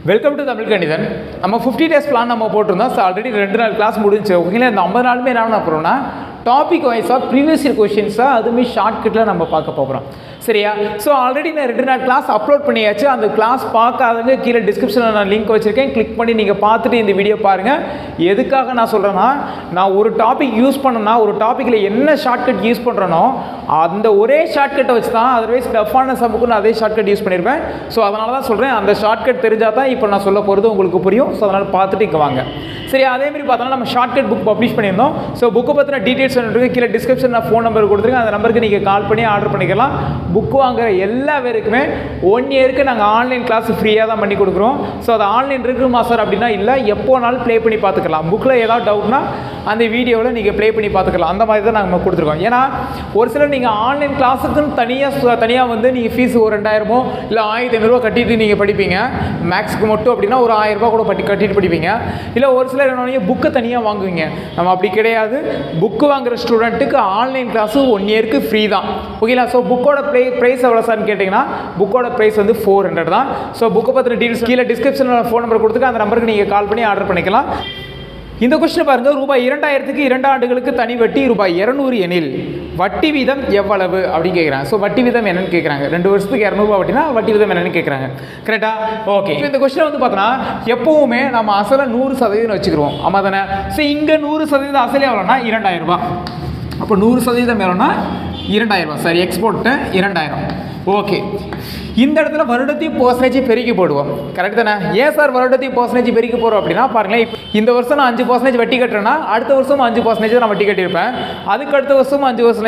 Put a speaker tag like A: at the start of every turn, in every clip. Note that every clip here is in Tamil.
A: வெல்கம் டு தமிழ் கணிதன். நம்ம 50 டேஸ் பிளான் நம்ம போட்டிருந்தோம். ஸோ ஆல்ரெடி 2 நாள் கிளாஸ் முடிஞ்சு. ஓகேங்களா, இந்த 50 நாளுமே என்ன அப்புறம்னா டாபிக் வைஸாக ப்ரீவியஸ் இயர் கொஷின்ஸாக அதுவுமே ஷார்ட்கட்டில் நம்ம பார்க்க போகிறோம். சரியா? ஸோ ஆல்ரெடி நான் 2 நாள் கிளாஸ் அப்லோட் பண்ணியாச்சு. அந்த கிளாஸ் பார்க்காதவங்க கீழே டிஸ்கிரிப்ஷனில் நான் லிங்க் வச்சுருக்கேன், கிளிக் பண்ணி நீங்கள் பார்த்துட்டு இந்த வீடியோ பாருங்கள். எதுக்காக நான் சொல்கிறேன்னா, நான் ஒரு டாபிக் யூஸ் பண்ணேன்னா ஒரு டாப்பிக்கில் என்ன ஷார்ட்கட் யூஸ் பண்ணுறேனோ அந்த ஒரே ஷார்ட்கட்டை வச்சு தான், அதர்வைஸ் டஃப்பான சம்முக்கு நான் அதே ஷார்ட்கட் யூஸ் பண்ணியிருப்பேன். ஸோ அதனால தான் சொல்கிறேன், அந்த ஷார்ட்கட் தெரிஞ்சால் தான் இப்போ நான் சொல்ல போகிறது உங்களுக்கு புரியும். ஸோ அதனால் பார்த்துட்டு இங்கே வாங்க. சரி, அதேமாதிரி பார்த்தோன்னா நம்ம ஷார்ட்கட் புக் பப்ளிஷ் பண்ணியிருந்தோம். ஸோ புக்கை பற்றின டீட்டெயில்ஸ் வந்துருக்கு, கீழே டிஸ்கிரிப்ஷன் நான் ஃபோன் நம்பர் கொடுத்துருக்கேன். அந்த நம்பருக்கு நீங்கள் கால் பண்ணி ஆர்டர் பண்ணிக்கலாம். புக் வாங்குற எல்லா பேருக்குமே 1 இயருக்கு நாங்கள் ஆன்லைன் கிளாஸ் ஃப்ரீயாக தான் பண்ணி கொடுக்குறோம். ஸோ அது ஆன்லைன் இருக்குமா சார் அப்படின்னா இல்லை, எப்போனாலும் ப்ளே பண்ணி பார்த்துக்கலாம். புக்கில் ஏதாவது டவுட்னா அந்த வீடியோவில் நீங்கள் ப்ளே பண்ணி பார்த்துக்கலாம். அந்த மாதிரி தான் நாங்கள் கொடுத்துருக்கோம். ஏன்னா ஒரு சிலர் நீங்கள் ஆன்லைன் கிளாஸுக்குன்னு தனியாக வந்து நீங்கள் ஃபீஸ் ஒரு 2000 இல்லை 1500 கட்டிட்டு நீங்கள் படிப்பீங்க. மேக்ஸ்க்கு மட்டும் அப்படின்னா ஒரு 1000 ரூபா கூட கட்டிட்டு படிப்பீங்க. இல்லை ஒரு சிலர் என்ன புக்கை தனியாக வாங்குவீங்க. நம்ம அப்படி கிடையாது. புக்கு வாங்குற ஸ்டூடெண்ட்டுக்கு ஆன்லைன் கிளாஸு 1 இயருக்கு ஃப்ரீ தான். ஓகேங்களா? ஸோ புக்கோட ப்ரைஸ் எவ்வளோ சார்னு கேட்டிங்கன்னா, புக்கோட ப்ரைஸ் வந்து 400 தான். ஸோ புக்கை பற்றின டீட்டெயில்ஸ் கீழே டிஸ்கிரிப்ஷனில் ஃபோன் நம்பர் கொடுத்துருக்கேன். அந்த நம்பருக்கு நீங்கள் கால் பண்ணி ஆர்டர் பண்ணிக்கலாம். இந்த கொஸ்டின் பாருங்கள், ரூபாய் 2000க்கு 2 ஆண்டுகளுக்கு தனி வட்டி ரூபாய் 200 எனில் வட்டி வீதம் எவ்வளவு அப்படின்னு கேட்குறாங்க. ஸோ வட்டி வீதம் என்னன்னு கேட்குறாங்க. 2 வருஷத்துக்கு 200 வட்டினா வட்டி வீதம் என்னன்னு கேட்குறாங்க. கரெக்டா? ஓகே. இந்த கொஸ்டின் வந்து பார்த்தோன்னா எப்போவுமே நம்ம அசலை 100% வச்சுக்கிறோம். ஆமாம் தானே? ஸோ இங்கே 100% அசலே எவ்வளோனா 2000 ரூபா. அப்போ 100% எவ்வளோனா 2000 ரூபா. சரி, எக்ஸ்போர்ட்டு 2000. ஓகே. இந்த இடத்துல வருடத்தையும் பர்சன்டேஜ் பெருக்கி போடுவோம். கரெக்ட் தானே? ஏன் சார் வருடத்தையும் பர்சன்டேஜ் பெருக்கி போடுறோம் அப்படின்னா பாருங்களேன், இப்போ இந்த வருஷம் நான் 5% வட்டி கட்டுறேன்னா அடுத்த வருஷம் 5% தான் நான் வட்டி கட்டியிருப்பேன். அதுக்கு அடுத்த வருஷம்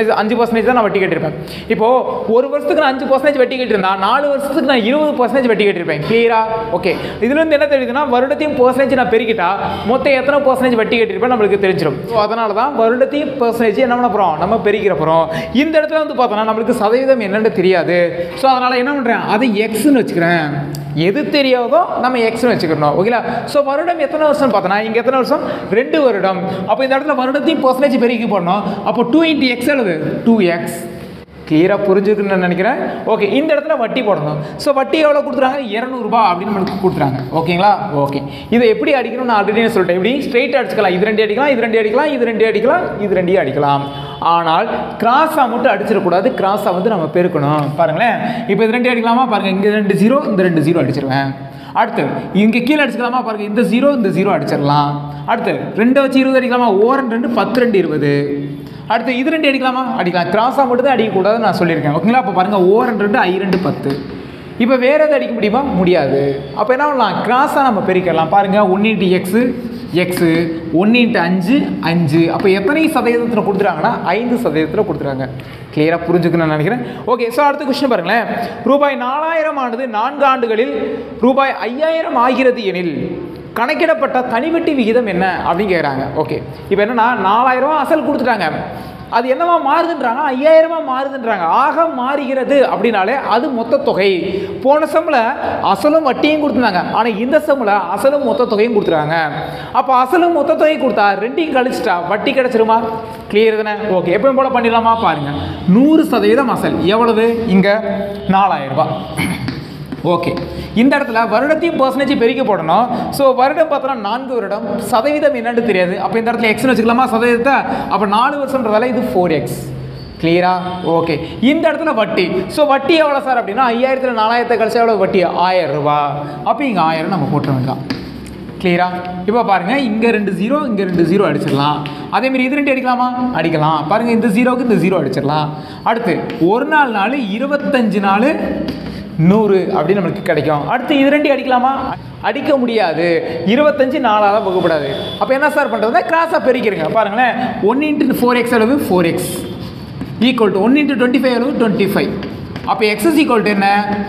A: 5% தான் நான் வட்டி கட்டியிருப்பேன். இப்போது ஒரு வருஷத்துக்கு நான் 5% வட்டி கட்டியிருந்தா 4 வருஷத்துக்கு நான் 20% வட்டி கட்டியிருப்பேன். கிளியரா? ஓகே. இதுலேருந்து என்ன தெரியுதுன்னா, வருடத்தையும் பர்சன்டேஜ் நான் பெருக்கிட்டா மொத்தம் எத்தனை பர்சன்டேஜ் வட்டி கட்டியிருப்பேன் நம்மளுக்கு தெரிஞ்சிடும். ஸோ அதனால தான் வருடத்தையும் பர்சன்டேஜ் என்ன பண்ண போகிறோம், நம்ம பெருக்கிற போகிறோம். இந்த இடத்துல வந்து பார்த்தோன்னா நம்மளுக்கு சதவீதம் என்னென்னு தெரியாது. ஸோ அதனால் என்ன பண்ணுறேன், அதை எக்ஸ்ன்னு வச்சுக்கிறேன். எது தெரியாதோ நம்ம எக்ஸ்ன்னு வச்சுக்கணும். ஓகேங்களா? ஸோ வருடம் எத்தனை வருஷம் பார்த்தோன்னா இங்கே எத்தனை வருஷம், 2 வருடம். அப்போ இந்த இடத்துல வருடத்தையும் பர்சன்டேஜ் பெருக்கி போடணும். அப்போ 2 × x அளவு 2x. கிளியராக புரிஞ்சுக்குன்னு நான் நினைக்கிறேன். ஓகே. இந்த இடத்துல வட்டி போடணும். ஸோ வட்டி எவ்வளோ கொடுத்துறாங்க, 200 ரூபா அப்படின்னு நம்மளுக்கு கொடுத்துறாங்க. ஓகேங்களா? ஓகே. இதை எப்படி அடிக்கணும் நான் ஆல்ரெடி சொல்லிட்டேன். இப்படி ஸ்ட்ரெயிட் அடிச்சுக்கலாம். இது 2 அடிக்கலாம், இது 2 அடிக்கலாம், இது 2 அடிக்கலாம், இது 2 அடிக்கலாம். ஆனால் கிராஸாக மட்டும் அடிச்சிடக்கூடாது. கிராஸாக வந்து நம்ம பெருக்கணும். பாருங்களேன், இப்போ இது 2 அடிக்கலாமா பாருங்கள், இங்கே 2 0, இந்த 2 0 அடிச்சிருவேன். அடுத்து இங்கே கீழே அடிச்சுக்கலாமா பாருங்கள், இந்த 0 இந்த 0 அடிச்சிடலாம். அடுத்து 2 வச்சு 20 அடிக்கலாமா, 2 2 10 2 20. அடுத்து இது 2 அடிக்கலாமா, அடிக்கலாம். கிராஸாக மட்டும் தான் அடிக்கக்கூடாதுன்னு நான் சொல்லியிருக்கேன். ஓகேங்களா? அப்போ பாருங்கள் 2 2 I 2 10. இப்போ வேறு எதாவது அடிக்க முடியுமா, முடியாது. அப்போ என்ன பண்ணலாம், கிராஸாக நம்ம பெருக்கலாம். பாருங்கள் 1 × x எக்ஸு, 1 × 5 5. அப்போ எத்தனை சதவீதத்தில் கொடுத்துறாங்கன்னா 5% கொடுத்துறாங்க. கிளியராக புரிஞ்சுக்கணும்னு நான் நினைக்கிறேன். ஓகே. ஸோ அடுத்த கொஸ்டின் பாருங்களேன், ரூபாய் 4000 ஆனது 4 ஆண்டுகளில் ரூபாய் 5000 ஆகிறது எனில் கணக்கிடப்பட்ட தனிவட்டி விகிதம் என்ன அப்படின்னு கேட்குறாங்க. ஓகே. இப்போ என்னென்னா 4000 அசல் கொடுத்துட்டாங்க, அது என்னவா மாறுதுன்றாங்க, 5000 மாறுதுன்றாங்க. ஆக மாறுகிறது அப்படின்னாலே அது மொத்த தொகை. போன சம்மில் அசலும் வட்டியும் கொடுத்துருந்தாங்க, ஆனால் இந்த சம்மில் அசலும் மொத்த தொகையும் கொடுத்துருக்காங்க. அப்போ அசலும் மொத்த தொகை கொடுத்தா 2ஐயும் கழிச்சிட்டா வட்டி கிடச்சிருமா? கிளியர் தானே? ஓகே. எப்பவும் போல் பண்ணிடலாமா பாருங்கள். 100% அசல் எவ்வளவு, இங்கே 4000 ரூபா. ஓகே. இந்த இடத்துல வருடத்தையும் பர்சன்டேஜ் பெருக்கி போடணும். ஸோ வருடம் பார்த்தோன்னா 4 வருடம், சதவீதம் என்னன்னு தெரியாது. அப்போ இந்த இடத்துல எக்ஸ்னு வச்சுக்கலாமா சதவீதத்தை. அப்போ 4 வருஷம்ன்றதால இது 4x. கிளியரா? ஓகே. இந்த இடத்துல வட்டி. ஸோ வட்டி எவ்வளோ சார் அப்படின்னா 5000ல் 4000 கழிச்சா எவ்வளோ வட்டி, 1000 ரூபா. அப்போ இங்கே 1000 நம்ம போட்டுற வேண்டாம். கிளியரா? இப்போ பாருங்கள், இங்கே 2 0 இங்கே 2 0 அடிச்சிடலாம். அதேமாரி இது 2 அடிக்கலாமா, அடிக்கலாம். பாருங்கள், இந்த 0க்கு இந்த 0 அடிச்சிடலாம். அடுத்து 1 நாள் 25 நாள் 100 அப்படின்னு நம்மளுக்கு கிடைக்கும். அடுத்து இது 2 அடிக்கலாமா, அடிக்க முடியாது. 25 4ஆல் வகுப்படாது. அப்போ என்ன சார் பண்ணுறதுனா கிராஸாக பெருக்கிடுங்க. பாருங்களேன், 1 × 4x அளவு 4x ஈக்குவல் டு 1 × 25 அளவு 25. அப்போ x = என்ன,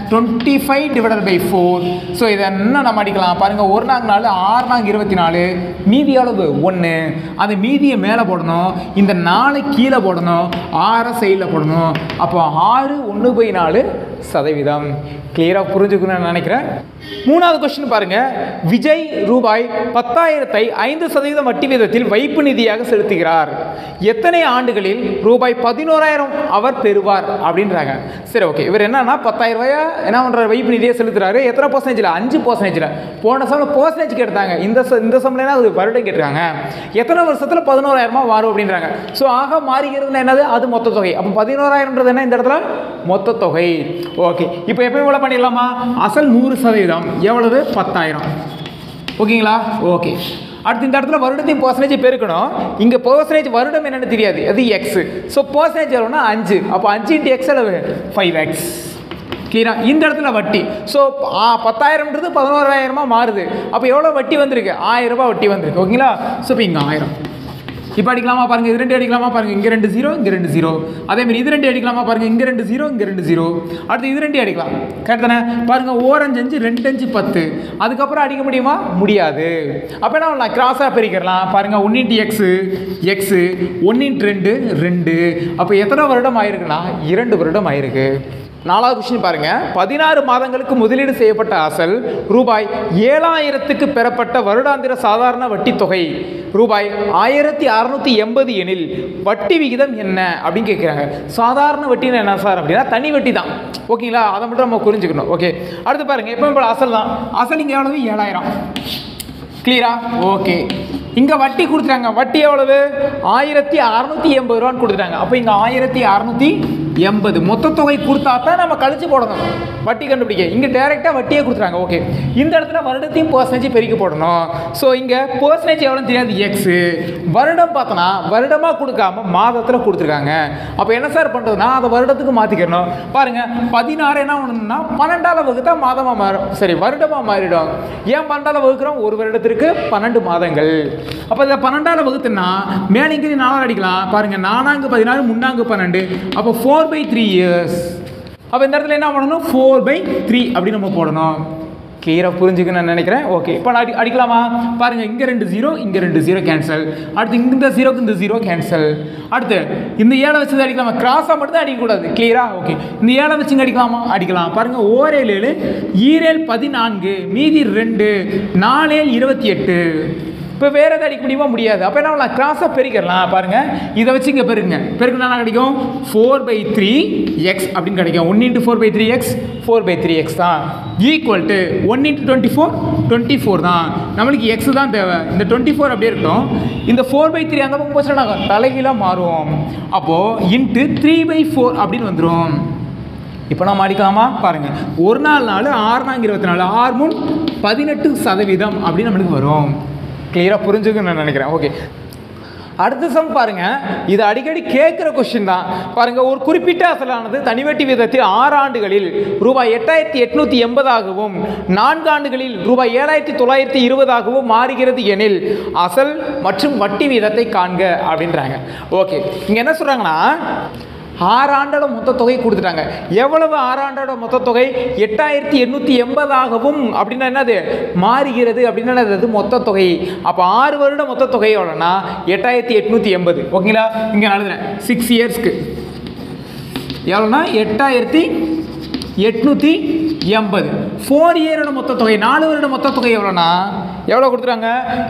A: 25/4. ஸோ இதை என்ன நம்ம அடிக்கலாம் பாருங்கள், 1 நாள் 4 6 நாள் 24, மீதி அளவு 1. அந்த மீதியை மேலே போடணும், இந்த 4 கீழே போடணும், 6 சைடில் போடணும். அப்போ 6 1/4 சதவீதம். கிளியராக புரிஞ்சுக்கணும்னு நினைக்கிறேன். மூணாவது கொஸ்டின் பாருங்க. விஜய் ரூபாய் 10,000 5% வட்டி வீதத்தில் வைப்பு நிதியாக செலுத்துகிறார். எத்தனை ஆண்டுகளில் ரூபாய் 11,000 அவர் பெறுவார் அப்படின்றாங்க. சரி, ஓகே. இவர் என்னன்னா 10,000 ரூபாயா என்ன பண்றாரு, வைப்பு நிதியை செலுத்துறாரு. எத்தனை பர்சன்டேஜில்? 5%. போன சம்ல பர்சன்டேஜ் கேட்டாங்க, இந்த சம்ல அது வருடம் கேட்டிருக்காங்க. எத்தனை வருஷத்துல 11,000 வரும் அப்படின்றாங்க. ஸோ ஆக மாறுகிறதுனா என்னது, அது மொத்த தொகை. அப்போ 11,000 என்ன இந்த இடத்துல மொத்த தொகை. ஓகே, இப்போ எப்பயும் போல பண்ணிடலாமா? அசல் 100%, எவ்வளவு? 10,000. ஓகேங்களா? ஓகே. அடுத்து இந்த இடத்துல வருடத்தையும் பர்சன்டேஜ் பெருக்கணும். இங்கே பர்சன்டேஜ் வருடம் என்னன்னு தெரியாது, அது எக்ஸ். ஸோ பர்சன்டேஜ் எவ்வளோனா 5. அப்போ 5 × x அளவு 5x. கிளியரா? இந்த இடத்துல வட்டி. ஸோ 10,000ன்றது 11,000 மாறுது. அப்போ எவ்வளோ வட்டி வந்திருக்கு? 1,000 ரூபாய் வட்டி வந்திருக்கு. ஓகேங்களா? ஸோ இப்போ இங்கே 1000. இப்போ அடிக்கலாமா பாருங்க, இது 2 அடிக்கலாமா பாருங்க, இங்கே 2 0, இங்கே 2 0. அதே மாதிரி இது 2 அடிக்கலாமா பாருங்க, இங்கே 2 0, இங்கே 2 0. அடுத்து இது 2 அடிக்கலாம். கரெக்ட் தானே? பாருங்க, 1 5 5, 2 5 10. அதுக்கப்புறம் அடிக்க முடியுமா? முடியாது. அப்போ என்ன பண்ணலாம்? கிராஸாக பிரிக்கலாம். பாருங்க, 1 × x x, 1 × 2 2. அப்போ எத்தனை வருடம் ஆயிருக்குன்னா 2 வருடம் ஆயிருக்கு. நாலாவது கொஸ்டின் பாருங்க. 16 மாதங்களுக்கு முதலீடு செய்யப்பட்ட அசல் ரூபாய் 7,000க்கு பெறப்பட்ட வருடாந்திர சாதாரண வட்டி தொகை ரூபாய் 1,680 எனில் வட்டி விகிதம் என்ன அப்படின்னு கேட்குறாங்க. சாதாரண வட்டின்னு என்ன சார் அப்படின்னா தனி வட்டி தான். ஓகேங்களா? அதை மட்டும் நம்ம புரிஞ்சுக்கணும். ஓகே, அடுத்து பாருங்க. எப்போ இப்போ அசல் தான். அசல் இங்கே எவ்வளவு? 7,000. கிளியரா? ஓகே. இங்கே வட்டி கொடுத்துட்டாங்க. வட்டி எவ்வளவு? 1,680 ரூபான்னு கொடுத்துட்டாங்க. அப்போ இங்கே 1,680 மொத்த தொகை கொடுத்தா தான் நம்ம கழிச்சு போடணும் வட்டி கண்டுபிடிக்க. இங்கே டைரெக்டாக வட்டியே கொடுத்துறாங்க. ஓகே, இந்த இடத்துல வருடத்தையும் பர்சன்டேஜ் பெருக்கி போடணும். ஸோ இங்கே பர்சன்டேஜ் எவ்வளோன்னு தெரியாது, எக்ஸு. வருடம் பார்த்தோன்னா வருடமாக கொடுக்காம மாதத்தில் கொடுத்துருக்காங்க. அப்போ என்ன சார் பண்ணுறதுனா அதை வருடத்துக்கு மாற்றிக்கணும். பாருங்கள், 16 என்ன பண்ணணும்னா 12ஆல் வகுத்தா மாதமாக மாறும். சரி, வருடமாக மாறிடும். ஏன் 12ஆல் வகுக்கிறோம்? ஒரு வருடத்திற்கு 12 மாதங்கள். அப்போ இதை 12ஆல் வகுத்துனா மேலே இங்கே 4 அடிக்கலாம். பாருங்கள், 4 16, 3 12. அப்போ 4/3 இயர்ஸ். அப்போ இந்த இடத்துல என்ன பண்ணணும்? 4/3 அப்படின்னு நம்ம போடணும். கிளியராக புரிஞ்சுக்கணும்னு நான் நினைக்கிறேன். ஓகே, இப்போ நான் அடிக்கலாமா? பாருங்கள், இங்கே 2 0, இங்கே 2 0 கேன்சல். அடுத்து இந்த 0க்கு இந்த 0 கேன்சல். அடுத்து இந்த 7 வச்சு அடிக்கலாமா? கிராஸாக மட்டும் தான் அடிக்கக்கூடாது. கிளியரா? ஓகே, இந்த 7 வச்சு அடிக்கலாமா? அடிக்கலாம். பாருங்கள், 1 7 7 14, மீதி 2 4 28. இப்போ வேறு எதாவது அடிக்க முடியுமா? முடியாது. அப்போ என்ன பண்ணலாம்? கிராஸாக பெருக்கிடலாம். பாருங்கள், இதை வச்சு இங்கே பெருக்குங்க. பெருக்குனா என்ன கிடைக்கும்? 4/3x அப்படின்னு கிடைக்கும். 1 × 4/3x 4/3x தான். ஈக்குவல் டு 1 × 24 24 தான். நம்மளுக்கு எக்ஸ் தான் தேவை. இந்த 24 அப்படியே இருக்கட்டும். இந்த 4/3 அந்த பக்கம் போச்சுன்னா நாங்கள் தலைகீழாக மாறுவோம். அப்போது இன்ட்டு 3/4 அப்படின்னு வந்துடும். இப்போ நம்ம அடிக்கலாமா? பாருங்கள், 1 4 6 4 24, 6 3 18% அப்படின்னு நம்மளுக்கு வரும். கிளியராக புரிஞ்சுக்குன்னு நான் நினைக்கிறேன். ஓகே, அடுத்த சம் பாருங்க. இது அடிக்கடி கேட்குற கொஸ்டின் தான். பாருங்க, ஒரு குறிப்பிட்ட அசலானது தனிவட்டி வீதத்தில் 6 ஆண்டுகளில் ரூபாய் 8,880 4 ஆண்டுகளில் ரூபாய் 7,920 மாறுகிறது எனில் அசல் மற்றும் வட்டி வீதத்தை காண்க அப்படின்றாங்க. ஓகே, இங்கே என்ன சொல்கிறாங்கன்னா 6 ஆண்டோட மொத்த தொகை கொடுத்துட்டாங்க. எவ்வளவு 6 ஆண்டோட மொத்த தொகை? 8,880 அப்படின்னா என்னது? மாறுகிறது அப்படின்னா என்னது? மொத்த தொகை. அப்போ 6 வருட மொத்த தொகை எவ்வளோன்னா 8,880. ஓகேங்களா? இங்கே நான் எழுதுறேன் 6 இயர்ஸ்க்கு எவ்வளோனா 8,880. 4 இயரோட மொத்த தொகை, 4 வருட மொத்த தொகை எவ்வளோனா எவ்வளோ கொடுத்துறாங்க?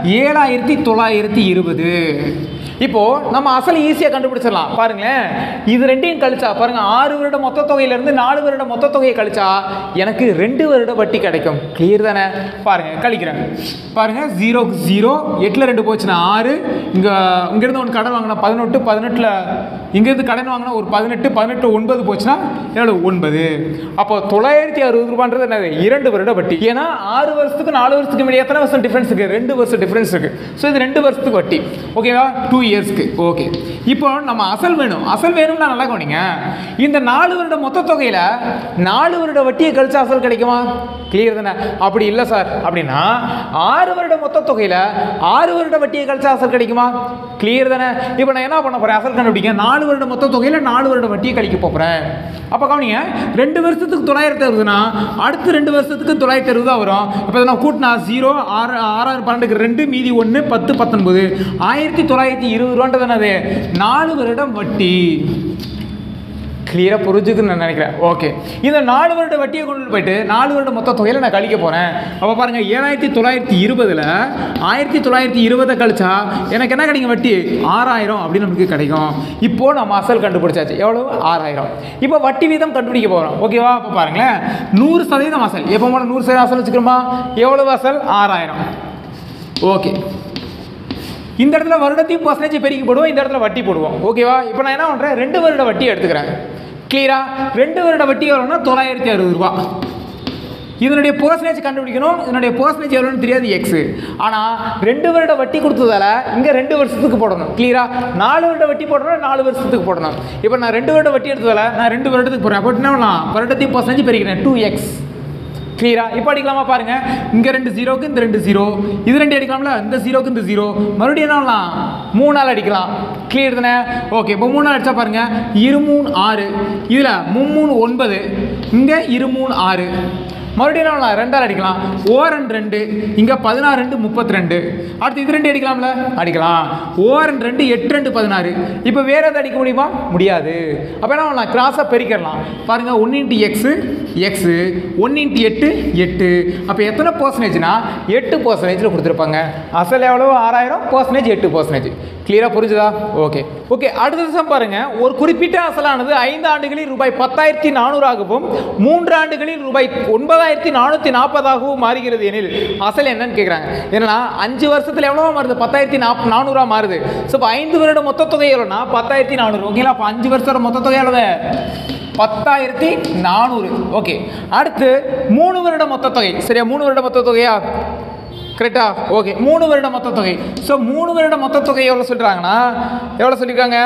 A: 7,920. இப்போது நம்ம அசல் ஈஸியாக கண்டுபிடிச்சிடலாம். பாருங்களேன், இது ரெண்டையும் கழிச்சா பாருங்கள், 6 வருட மொத்த தொகையிலேருந்து 4 வருட மொத்த தொகையை கழிச்சா எனக்கு 2 வருட வட்டி கிடைக்கும். கிளியர் தானே? பாருங்கள், கழிக்கிறேன். பாருங்கள், 0க்கு 0, 8ல் 2 போச்சுன்னா 6. இங்கேருந்து ஒன்று கடன் வாங்கினா 18, 18ல் இங்கேருந்து கடன் வாங்கினா ஒரு 18, 18 9 போச்சுன்னா எவ்வளோ? 9. அப்போ 960 ரூபான்றது என்னது? 2 வருட வட்டி. ஏன்னா 6 வருஷத்துக்கு 4 வருஷத்துக்கு முன்னாடி எத்தனை வருஷம் டிஃப்ரென்ஸ் இருக்குது? 2 வருஷம் டிஃப்ரென்ஸ் இருக்குது. ஸோ இது 2 வருஷத்துக்கு வட்டி. ஓகேவா? 2 இயர்ஸ்க்கு. ஓகே, இப்போ நம்ம அசல் வேணும். அசல் வேணும்னா நல்லா கவனிங்க. இந்த 4 வருட மொத்த தொகையில் 4 வருட வட்டியை கழிச்சா அசல் கிடைக்குமா? கிளியர் தானே? அப்படி இல்லை சார் அப்படின்னா 6 வருட மொத்த தொகையில் 6 வருட வட்டியை கழிச்சா அசல் கிடைக்குமா? கிளியர் தானே? இப்போ நான் என்ன பண்ண போகிறேன்? அசல் கண்டுபிடிக்க 4 வருட மொத்த தொகையில் 4 வருட வட்டியை கழிக்க போகிறேன். அப்போ கவனிங்க, 2 வருஷத்துக்கு 960னா அடுத்து 2 வருஷத்துக்கு 960 தான் வரும். இப்போ நான் கூட்டினா 0 6 6 12க்கு 2 மீதி 1 10 19 1920 ரூபான்றது என்னது? 4 வருடம் வட்டி. கிளியராக புரிஞ்சுக்குன்னு நான் நினைக்கிறேன். ஓகே, இந்த 4 வருட வட்டியை கொண்டு போயிட்டு 4 வருட மொத்த தொகையில் நான் கழிக்க போகிறேன். அப்போ பாருங்கள் 7920 1920 கழிச்சா எனக்கு என்ன கிடைக்கும்? வட்டி 6000 அப்படின்னு நமக்கு கிடைக்கும். இப்போது நம்ம அசல் கண்டுபிடிச்சாச்சு. எவ்வளோ? 6000. இப்போ வட்டி வீதம் கண்டுபிடிக்க போகிறோம். ஓகேவா? இப்போ பாருங்களேன் 100% அசல். எப்போ போல 100% அசல் வச்சுக்கிறோமா? எவ்வளவு அசல்? 6000. ஓகே, இந்த இடத்துல வருடத்தையும் பர்சன்டேஜ் பெருக்கி போடுவோம், இந்த இடத்துல வட்டி போடுவோம். ஓகேவா? இப்போ நான் என்ன பண்ணுறேன்? 2 வருட வட்டி எடுத்துக்கிறேன். கிளியரா? 2 வருட வட்டி எவ்வளோன்னா 960 ரூபா. இதனுடைய பர்சன்டேஜ் கண்டுபிடிக்கணும். இதனுடைய பர்சன்டேஜ் எவ்வளோன்னு தெரியாது, எக்ஸு. ஆனால் 2 வருட வட்டி கொடுத்ததால இங்கே 2 வருஷத்துக்கு போடணும். கிளியரா? 4 வருட வட்டி போடணும், 4 வருஷத்துக்கு போடணும். இப்போ நான் 2 வருட வட்டி எடுத்ததால நான் 2 வருடத்துக்கு போடுறேன். அப்போ என்ன வருடத்தையும் பர்சன்டேஜ் பெருக்கிறேன், 2x. கிளியரா? இப்போ அடிக்கலாமா? பாருங்க, இங்கே 2 0க்கு இந்த 2 0, இது 2 அடிக்கலாம்ல, இந்த 0க்கு இந்த 0, மறுபடியும் என்ன பண்ணலாம்? 3 அடிக்கலாம். கிளியர் தானே? ஓகே, இப்போ 3 அடிச்சா பாருங்க 2 3 6, இதில் 3 3 9, இங்கே 2 3 6, மறுபடியும் என்ன 2 அடிக்கலாம். 2 இங்கே 16 2 32, அடுத்து இது 2 அடிக்கலாம்ல, அடிக்கலாம். 2 8 2 16. இப்போ வேற எதாவது அடிக்க முடியுமா? முடியாது. அப்போ என்ன பண்ணலாம்? கிராஸாக பெருக்கிடலாம். பாருங்க 1 × x x, 1 × 8 8. அப்போ எத்தனை பர்சன்டேஜ்னா 8% கொடுத்துருப்பாங்க. அசல் எவ்வளோ? 6000, பர்சன்டேஜ் 8%. கிளியராக புரிஞ்சுதா? Okay okay. அடுத்த வருஷம் பாருங்க, ஒரு குறிப்பிட்ட அசலானது 5 ஆண்டுகளில் ரூபாய் 10,400 3 ஆண்டுகளில் ரூபாய் 9,440 மாறுகிறது எனில் அசல் என்னன்னு கேட்குறாங்க. ஏன்னா 5 வருஷத்துல எவ்வளோ மாறுது? 10,400 மாறுது. ஸோ இப்போ 5 வருட மொத்த தொகை எவ்வளோனா 10,400. ஓகேங்களா? அப்போ 5 வருஷத்தோட மொத்த தொகை எவ்வளவு? 10,400. ஓகே, அடுத்து 3 வருட மொத்த தொகை. சரியா? 3 வருட மொத்த தொகையா? கரெக்டா? ஓகே, 3 வருட மொத்த தொகை. ஸோ 3 வருட மொத்த தொகை எவ்வளோ சொல்கிறாங்கன்னா, எவ்வளோ சொல்லியிருக்காங்க?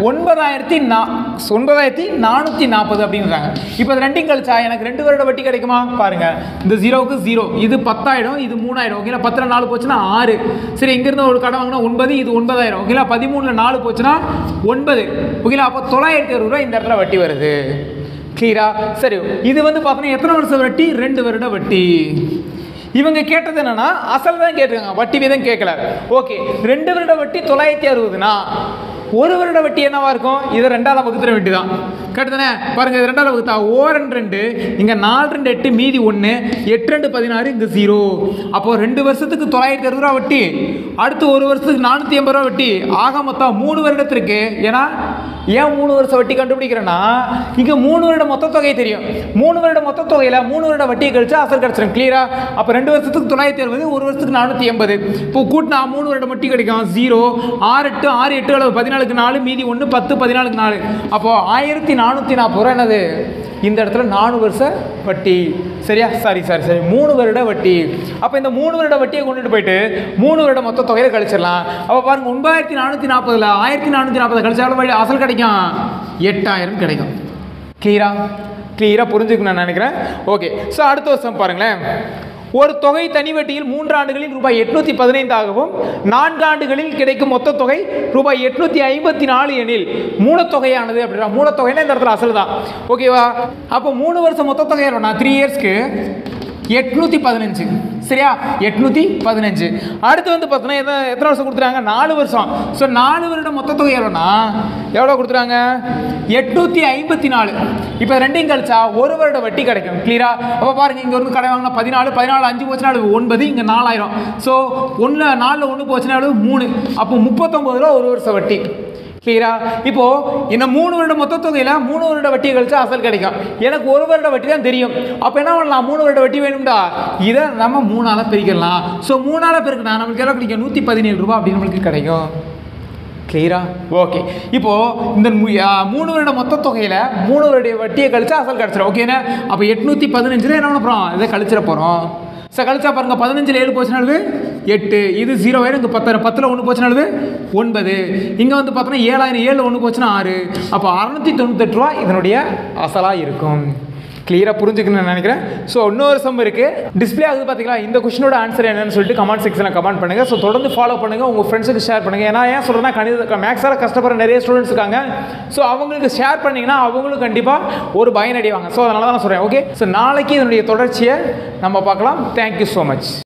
A: 9,440 அப்படின்றாங்க. இப்போ இது 2 கழிச்சா எனக்கு 2 வருட வட்டி கிடைக்குமா? பாருங்க, இந்த 0க்கு 0, இது 10,000, இது 3000. ஓகேங்களா? 10ல் 4 போச்சுன்னா 6. சரி, இங்கேருந்து ஒரு கடை வாங்கினா 9, இது 9,000. ஓகேங்களா? 13ல் 4 போச்சுன்னா 9. ஓகேங்களா? அப்போ 960 ரூபா இந்த இடத்துல வட்டி வருது. கிளியரா? சரி, இது வந்து பார்த்தீங்கன்னா எத்தனை வருஷம் வட்டி? 2 வருட வட்டி. இவங்க கேட்டது என்னன்னா அசல் தான் கேட்டிருக்காங்க, வட்டி வீதம் கேட்கல. ஓகே, 2 வருட வட்டி 960னா 1 வருட வட்டி என்னவா இருக்கும்? இதை 2ஆல் வகுத்துற வேண்டி தான். கரெக்டு தானே? பாருங்க, இது 2ஆல் வகுத்தா 2 இங்கே 4 2 8 மீதி 1, 8 2 16, இங்கே 0. அப்போ 2 வருஷத்துக்கு 960 ரூபா வட்டி, அடுத்து 1 வருஷத்துக்கு 480 ரூபா வட்டி, ஆக மொத்தம் 3 வருடத்திற்கு. ஏன்னா ஏன் 3 வருஷம் வட்டி கண்டுபிடிக்கிறேன்னா இங்கே 3 வருட மொத்த தொகை தெரியும். 3 வருட மொத்த தொகையில் 3 வருட வட்டியை கழிச்சா அசல் கிடச்சிடும். கிளியரா? அப்போ 2 வருஷத்துக்கு 960, 1 வருஷத்துக்கு 480. இப்போ கூட்டினா 3 வருட வட்டி கிடைக்கும் 0. 6 8 6 8 அளவு 14க்கு 4, மீதி 1 10 14க்கு 4. அப்போ 1440 ரூபா என்னது? இந்த இடத்துல 4 வருஷ வட்டி. சரியா? சரி 3 வருட வட்டி. அப்போ இந்த 3 வருட வட்டியை கொண்டுட்டு போயிட்டு 3 வருட மொத்த தொகையை கழிச்சிடலாம். அப்போ பாருங்க 9,440ல் 1440 கழிச்சா எவ்வளோ அசல் கிடைக்கும்? 8000 கிடைக்கும். கிளியரா புரிஞ்சுக்கணும் நான் நினைக்கிறேன். ஓகே, ஸோ அடுத்த வருஷம் பாருங்களேன், ஒரு தொகை தனி வட்டியில் 3 ஆண்டுகளில் ரூபாய் 815 4 ஆண்டுகளில் கிடைக்கும் மொத்த தொகை ரூபாய் 854 எனில் மூலத்தொகையானது அப்படின்னா, மூலத்தொகைன்னா இந்த இடத்துல அசல் தான். ஓகேவா? அப்போ 3 வருஷம் மொத்த தொகை எவ்வளோனா 3 இயர்ஸ்க்கு 815. சரியா? 815. அடுத்து வந்து பார்த்தோன்னா எத்தனை வருஷம் கொடுத்துறாங்க? 4 வருஷம். ஸோ 4 வருட மொத்த தொகை எவ்வளோனா எவ்வளோ கொடுத்துறாங்க? 854. இப்போ 2 கழிச்சா 1 வருட வட்டி கிடைக்கும். கிளியரா? அப்போ பாருங்க, இங்கே வந்து கடை வாங்கினா 14 14 5 போச்சுன்னா 9, இங்கே 4000. ஸோ 4ல் 1 போச்சுன்னா 3. அப்போ 39 ரூபா 1 வருஷம் வட்டி. கிளியரா? இப்போ இந்த 3 வருட மொத்த தொகையில் 3 வருட வட்டியை கழிச்சா அசல் கிடைக்கும். எனக்கு 1 வருட வட்டி தான் தெரியும். அப்போ என்ன பண்ணலாம்? 3 வருட வட்டி வேணும்டா, இதை நம்ம 3ஆல் பெருக்கிடலாம். ஸோ 3ஆல் பெருக்கினா நம்மளுக்கு எவ்வளோ கிடைக்கும்? 117 ரூபா அப்படின்னு நம்மளுக்கு கிடைக்கும். கிளியரா? ஓகே, இப்போ இந்த 3 வருட மொத்த தொகையில் 3 வருட வட்டியை கழிச்சா அசல் கிடச்சிடும். ஓகேண்ணா? அப்போ 815 என்ன பண்ண போகிறோம்? இதை கழிச்சிட போகிறோம். ஸோ கழிச்சா பாருங்க, 15ல் 7 போச்சுனாலும் 8, இது 0 ஆயிரும். இங்கே 10ல் 1 போச்சுனாலும் 9, இங்கே வந்து பார்த்தோன்னா 7000, 7ல் 1 போச்சுன்னா 6. அப்போ 698 ரூபா இதனுடைய அசலாக இருக்கும். கிளியராக புரிஞ்சுக்கணும்னு நினைக்கிறேன். ஸோ இன்னொரு சம் இருக்குது, டிஸ்பிளே ஆகுது பார்த்தீங்களா? இந்த கொஸ்டினோட ஆன்சர் என்னன்னு சொல்லிட்டு கமெண்ட் செக்ஷனில் கமெண்ட் பண்ணுங்கள். ஸோ தொடர்ந்து ஃபாலோ பண்ணுங்கள், உங்கள் ஃப்ரெண்ட்ஸுக்கு ஷேர் பண்ணுங்கள். ஏன்னா ஏன் சொல்கிறேன்னா மேக்ஸால் கஷ்டப்படுற நிறைய ஸ்டூடெண்ட்ஸ் இருக்காங்க. ஸோ அவங்களுக்கு ஷேர் பண்ணிங்கன்னா அவங்களும் கண்டிப்பாக ஒரு பயனடைவாங்க. ஸோ அதனால தான் நான் சொல்கிறேன். ஓகே, ஸோ நாளைக்கு இதனுடைய தொடர்ச்சியை நம்ம பார்க்கலாம். Thank you so much.